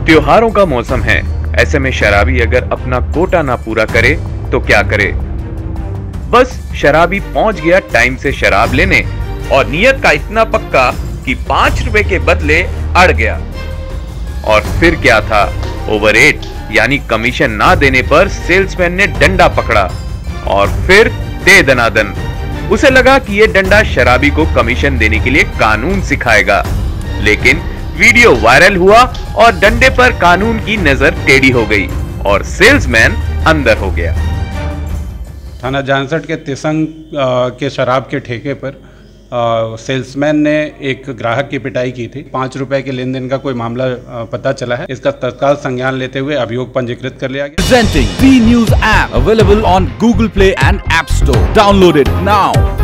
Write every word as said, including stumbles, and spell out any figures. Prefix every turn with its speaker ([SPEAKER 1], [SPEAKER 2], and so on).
[SPEAKER 1] त्योहारों का मौसम है, ऐसे में शराबी अगर अपना कोटा ना पूरा करे तो क्या करे। बस शराबी पहुंच गया टाइम से शराब लेने और नियत का इतना पक्का कि पांच रुपए के बदले अड़ गया। और फिर क्या था, ओवर एट यानी कमीशन ना देने पर सेल्समैन ने डंडा पकड़ा और फिर दे दनादन। उसे लगा कि यह डंडा शराबी को कमीशन देने के लिए कानून सिखाएगा, लेकिन वीडियो वायरल हुआ और डंडे पर कानून की नजर टेढ़ी हो गई और सेल्समैन अंदर हो गया।
[SPEAKER 2] थाना जानसठ के तिसंग के शराब के ठेके पर सेल्समैन ने एक ग्राहक की पिटाई की थी। पाँच रुपए के लेन देन का कोई मामला आ, पता चला है। इसका तत्काल संज्ञान लेते हुए अभियोग पंजीकृत कर लिया गया।
[SPEAKER 3] Presenting V News app available on Google Play and App Store. Download it now.